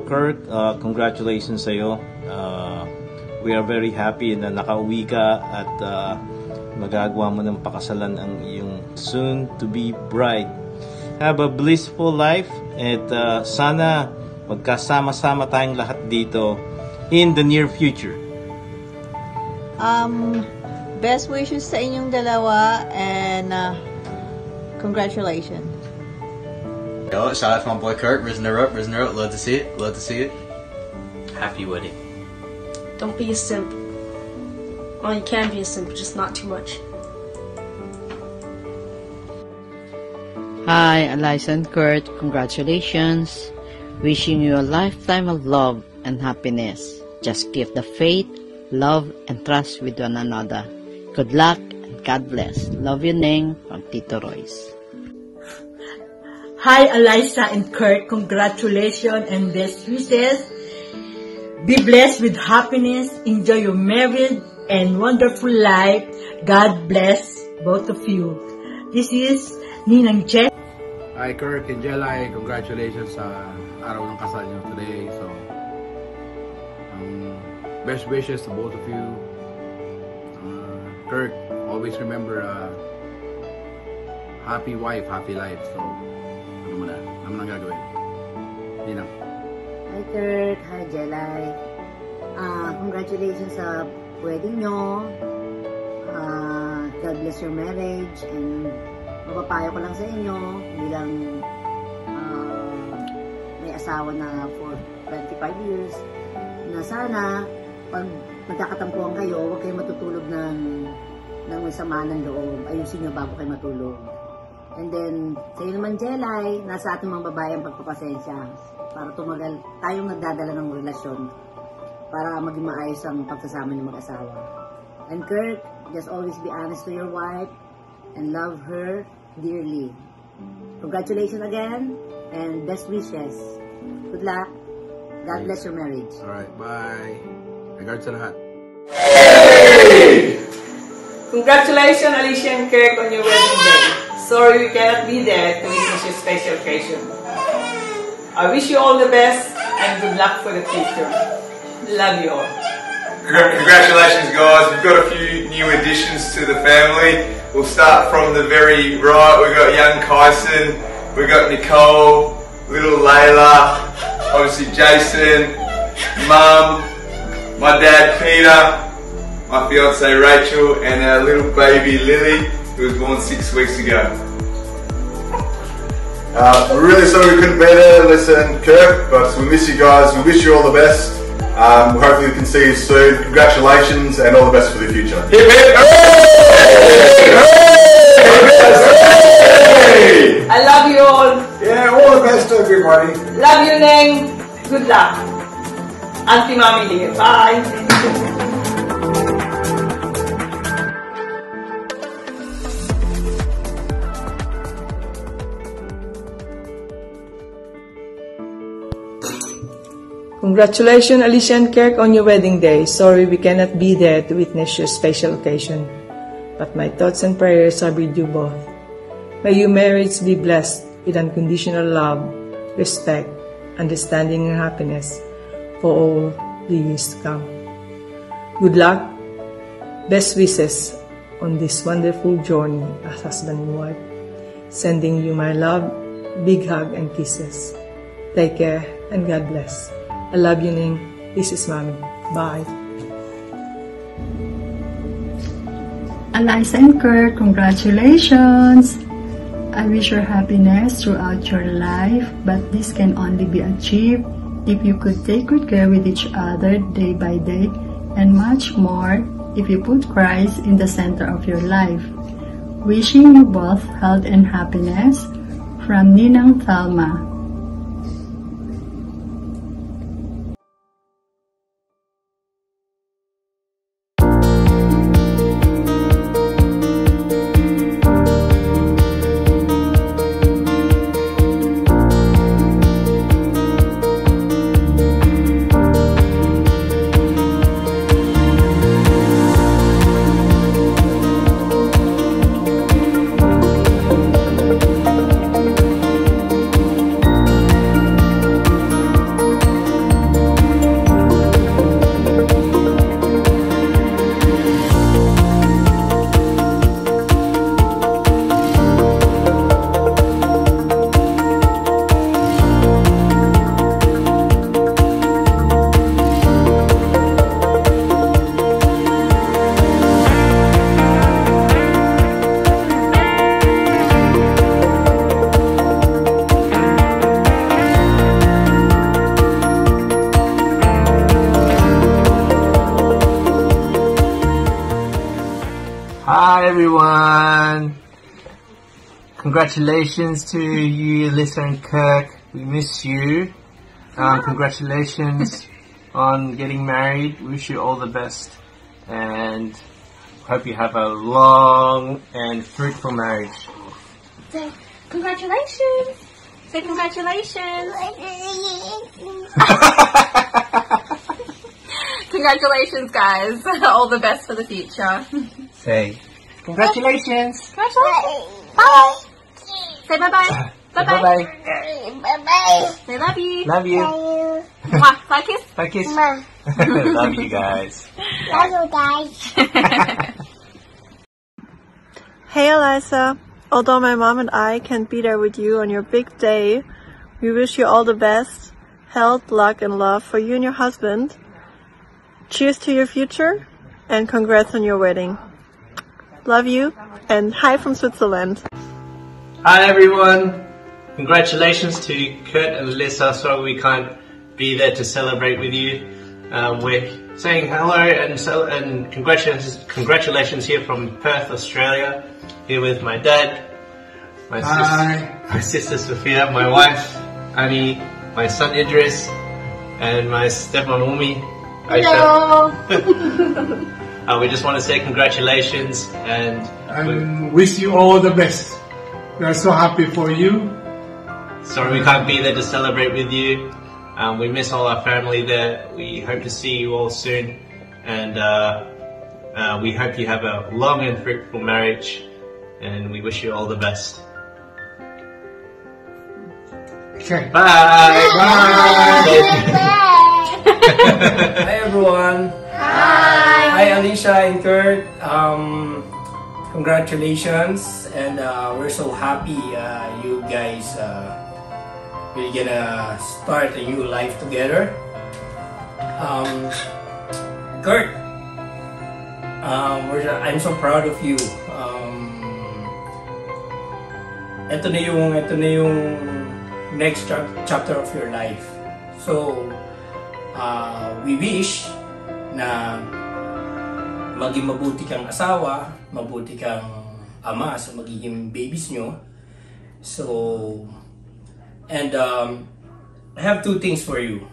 Kirk, congratulations sa'yo. We are very happy na nakauwi ka at magagawa mo ng pakasalan ang iyong soon-to-be bride. Have a blissful life at sana magkasama-sama tayong lahat dito in the near future. Best wishes sa inyong dalawa and congratulations. Yo, shout out to my boy Kurt, risen her up, love to see it. Happy wedding. Don't be a simp. Well, you can be a simp, just not too much. Hi, Eliza and Kurt, congratulations. Wishing you a lifetime of love and happiness. Just keep the faith, love, and trust with one another. Good luck and God bless. Love you, Neng, from Tito Royce. Hi, Eliza and Kurt, congratulations and best wishes. Be blessed with happiness, enjoy your marriage and wonderful life. God bless both of you. This is Ninang Jet. Hi Kirk and Jelay, congratulations sa araw ng kasal niyo today. So, best wishes to both of you. Kirk, always remember, happy wife, happy life. So, ano mo na gagawin? Ninang. Hi Kurt, hi Jelay. Congratulations sa wedding nyo. God bless your marriage and mapapayo ko lang sa inyo bilang may asawa na for 25 years na sana pag magkakatampuan kayo, huwag kayo matutulog ng may sama ng loob. Ayusin nyo bago kayo matulog. And then, sa'yo naman Jelay, nasa ating mga babae ang pagpapasensya para tumagal tayong nagdadala ng relasyon para maging maayos ang pagsasama ng mag-asawa. And Kurt, just always be honest to your wife and love her dearly. Congratulations again and best wishes. Good luck. God bless your marriage. Alright, bye. Regards sa lahat. Hey! Congratulations, Alicia and Kirk, on your wedding day. Sorry we cannot be there to witness your special occasion. I wish you all the best and good luck for the future. Love you all. Congratulations guys, we've got a few new additions to the family. We'll start from the very right. We've got young Kyson, we've got Nicole, little Layla, obviously Jason, Mum, my dad Peter, my fiance Rachel, and our little baby Lily, who was born 6 weeks ago. We're really sorry we couldn't be there, Alyssa and Kirk, but we miss you guys. We wish you all the best. Hopefully we can see you soon. Congratulations and all the best for the future. Hip hip hooray! I love you all. Yeah, all the best to everybody. Love you, Neng. Good luck. Auntie Mami here. Bye. Congratulations, Alicia and Kirk, on your wedding day. Sorry we cannot be there to witness your special occasion, but my thoughts and prayers are with you both. May your marriage be blessed with unconditional love, respect, understanding, and happiness for all the years to come. Good luck, best wishes on this wonderful journey as husband and wife. Sending you my love, big hug and kisses. Take care and God bless. I love you, Ning. This is Mommy. Bye. Eliza and Kurt, congratulations! I wish you happiness throughout your life, but this can only be achieved if you could take good care with each other day by day, and much more if you put Christ in the center of your life. Wishing you both health and happiness from Ninang Thalma. Hi everyone! Congratulations to you, Alyssa and Kirk. We miss you. Congratulations on getting married. Wish you all the best. And hope you have a long and fruitful marriage. Say congratulations. Say congratulations. Congratulations, guys. All the best for the future. Say congratulations. Congratulations. Bye. Say bye-bye. Bye-bye. Bye-bye. Bye-bye. Say love you. Love you. Mwah. Bye, kiss. Bye, kiss. Love you guys. Love you guys. Hey Eliza, although my mom and I can't be there with you on your big day, we wish you all the best, health, luck and love for you and your husband. Cheers to your future and congrats on your wedding. Love you and hi from Switzerland. Hi everyone. Congratulations to Kurt and Alyssa. Sorry we can't be there to celebrate with you. We're saying hello and congratulations here from Perth, Australia. Here with my dad, my sister Sophia, my wife Annie, my son Idris, and my stepmom Umi, Aisha. Hello. We just want to say congratulations and wish you all the best. We are so happy for you. Sorry we can't be there to celebrate with you. We miss all our family there. We hope to see you all soon, and we hope you have a long and fruitful marriage, and we wish you all the best. Okay. Bye. Hi everyone. Hi Alicia and Kurt. Congratulations, and we're so happy you guys we're gonna start a new life together. Kurt, I'm so proud of you. Ito na yung next chapter of your life. So, we wish na maging mabuti kang asawa, mabuti kang ama sa magiging babies nyo. So, and I have two things for you.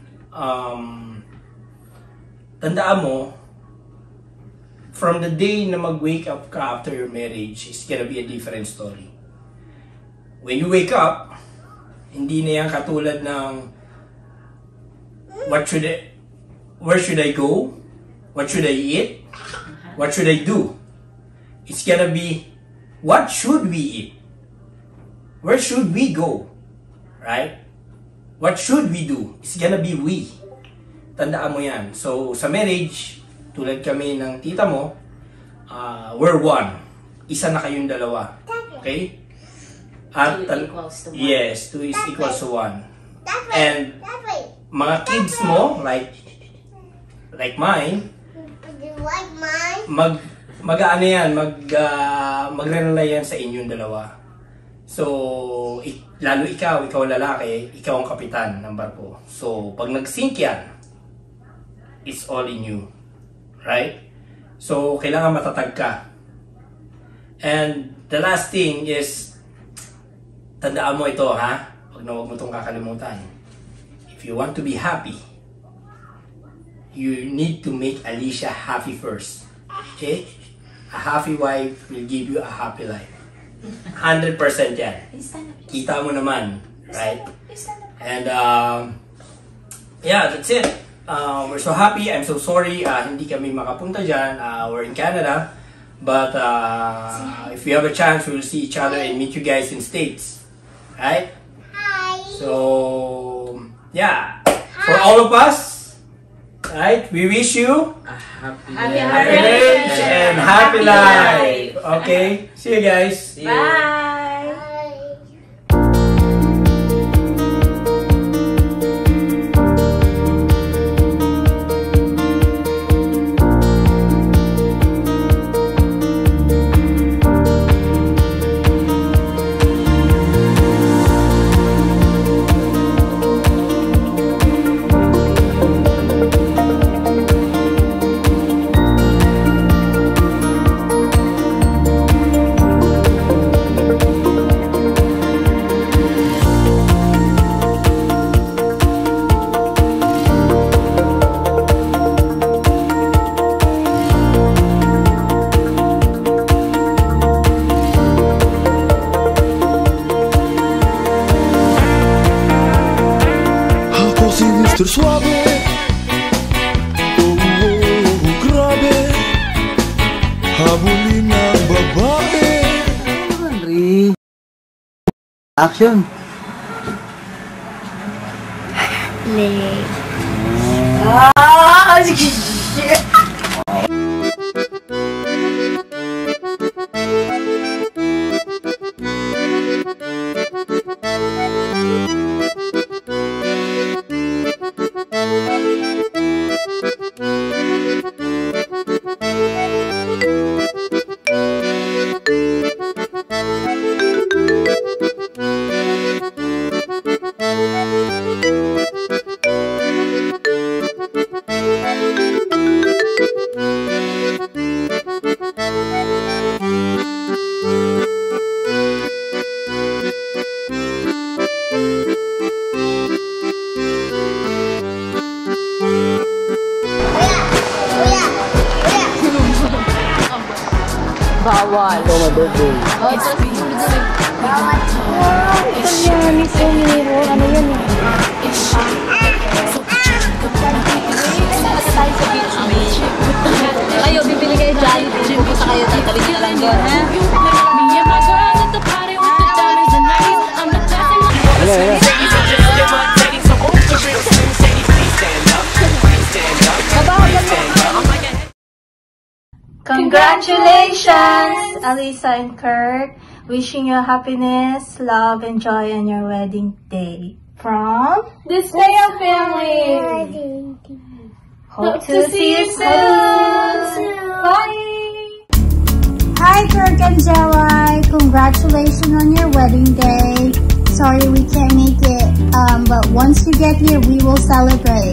Tandaan mo, from the day na mag-wake up ka after your marriage, it's gonna be a different story. When you wake up, hindi na yan katulad ng where should I go? What should I eat? What should I do? It's gonna be, what should we eat? Where should we go? Right? What should we do? It's gonna be we. Tandaan mo yan. So, sa marriage, tulad kami ng tita mo, we're one. Isa na kayong dalawa. Okay? At, 2 equals to 1. Yes, 2 is equals to 1. And, mga kids mo, like mine, mag-ano yan, magre-rely yan sa inyong dalawa. So, lalo ikaw lalaki, ikaw ang kapitan ng barko. So, pag nag-sink yan, it's all in you. Right? So, kailangan matatag ka. And the last thing is, tandaan mo ito ha, huwag mo itong kakalimutan. If you want to be happy, you need to make Alicia happy first. Okay? A happy wife will give you a happy life. 100% yan. Kita mo naman. Right? And yeah, that's it. We're so happy. I'm so sorry. Hindi kami makapunta dyan. We're in Canada. But if we have a chance, we will see each other and meet you guys in States. Right? Hi. So, yeah. For all of us, right? We wish you a happy marriage and happy life. Okay? See you guys. Bye. Suave. Grabe. Habulin ng babae. Henry. Action. Play. Bawal. Ito my birthday. Bawal. Ito yan, Miss Emiro. Ano yan eh? Tayo sa beach. Kayo, bibili kayo dyan. Pupunta kayo, tatabi na lang doon, ha? Congratulations, Alisa and Kurt. Wishing you happiness, love, and joy on your wedding day. From the Snail family. Hope to see you soon. Bye. Hi, Kirk and Jelly. Congratulations on your wedding day. Sorry we can't make it, but once you get here, we will celebrate.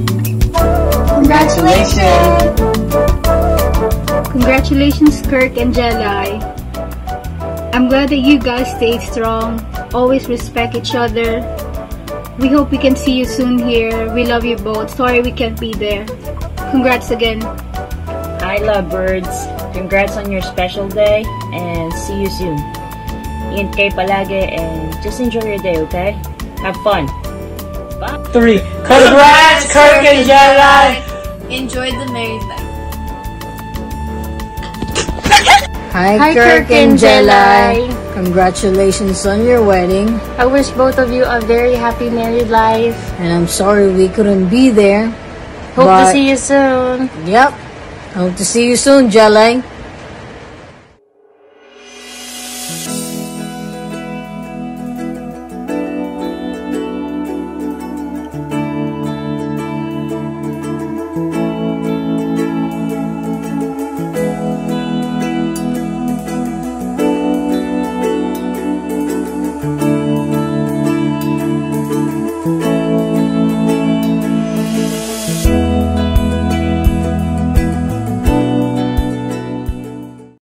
Congratulations. Congratulations, Kirk and Jelly. I'm glad that you guys stayed strong, always respect each other. We hope we can see you soon here. We love you both. Sorry we can't be there. Congrats again. Hi, lovebirds. Congrats on your special day and see you soon. Ingat kayo palagi and just enjoy your day, okay? Have fun. Bye. 3. Congrats, Kirk and Jelly! Enjoy the married life. Hi, Kirk and Jelly. Congratulations on your wedding. I wish both of you a very happy married life. And I'm sorry we couldn't be there. Hope to see you soon. Yep. Hope to see you soon, Jelly.